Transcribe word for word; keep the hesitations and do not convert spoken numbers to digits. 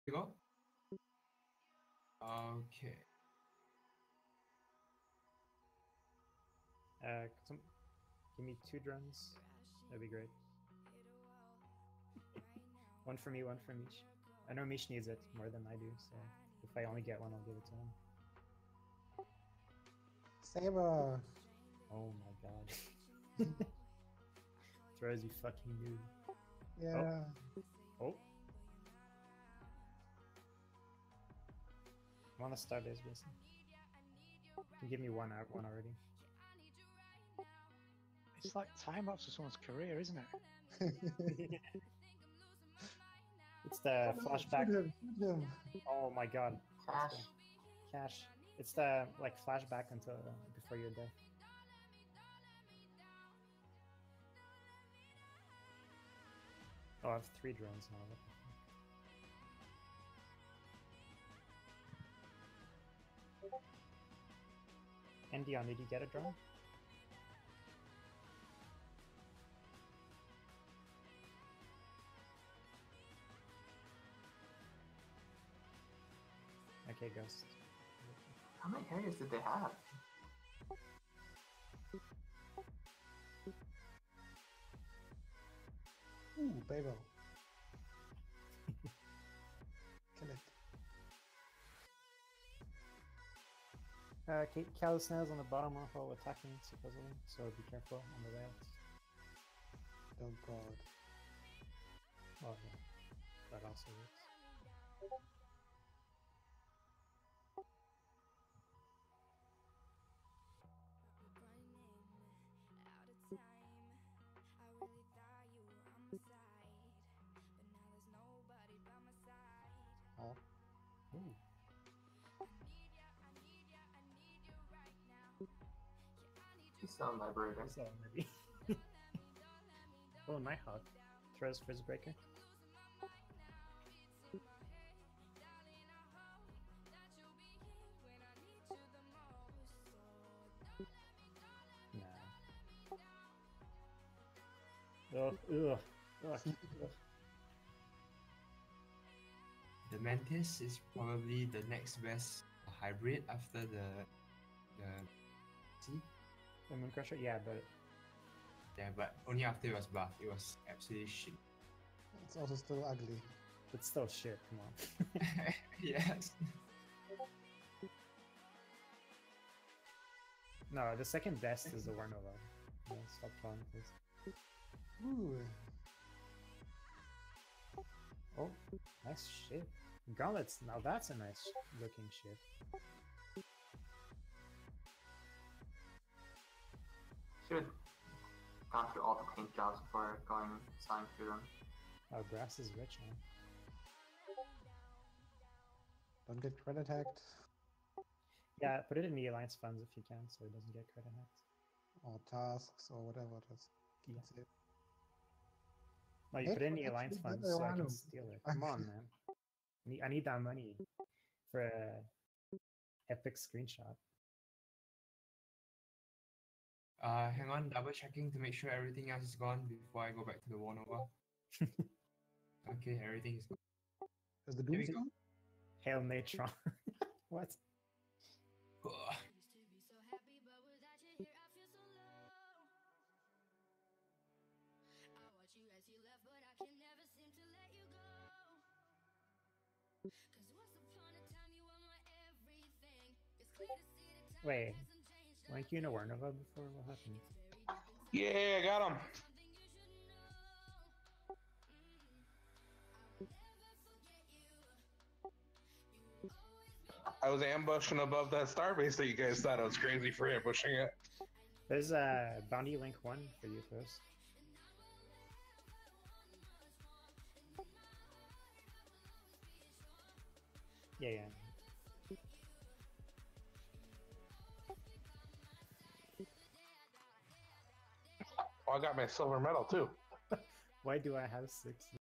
You go. Okay. Uh, some, give me two drones. That'd be great. One for me, one for Mish. I know Mish needs it more than I do, so if I only get one, I'll give it to him. Saber! Oh my god. Throws, you fucking noob. Yeah. Oh. I'm on the star base, Wilson. You can give me one out, one already. It's like time lapse of someone's career, isn't it? It's the flashback. Shoot him, shoot him. Oh my god. Cash. Cash. It's the like flashback until uh, before your death. Oh, I have three drones now. What the fuck? And Dion, did you get a drone? Okay, Ghost. How many Harriers did they have? Ooh, Babel. Kill it. Uh, Callus Snail's on the bottom of while attacking, supposedly, so be careful on the way out. Oh god. Oh yeah, that also works. Oh. Ooh. He's still in Liberator. So maybe. Oh, Nighthawk. Throws Frizz Breaker. Nah. Ugh, ugh, ugh, ugh. The Mantis is probably the next best hybrid after the the see. The Mooncrusher? Yeah, but Yeah, but only after it was buffed. It was absolutely shit. It's also still ugly. it's still shit, come on. Yes. No, the second best is the Warnova. No, stop calling this. Ooh. Oh, nice ship. Gauntlets, now that's a nice looking ship. Should have gone through all the paint jobs before going selling through them. Oh, grass is rich now. Don't get credit hacked. Yeah, put it in the Alliance funds if you can, so it doesn't get credit hacked. Or tasks or whatever it is. Yeah. That's it. No, you Hey, put it in the actually, Alliance get funds the so I can random. steal it. Come on, man. I need, I need that money for a epic screenshot. Uh, hang on, double checking to make sure everything else is gone before I go back to the War Nova. Okay, everything is gone. Is the Here we Doomstone? Hail Natron. What? Ugh. You as you left, but I can never seem to let you go. Cause once upon a time you were my everything. It's clear to see the time Wait, hasn't changed. weren't you in a Warnova before? What happened? Yeah, I got him. Something you should know. Mm. I will never forget you. You will always be I was ambushing above that starbase that you guys thought I was crazy for ambushing it. There's a Bounty Link one for you first. Yeah, yeah. Oh, I got my silver medal too. Why do I have six?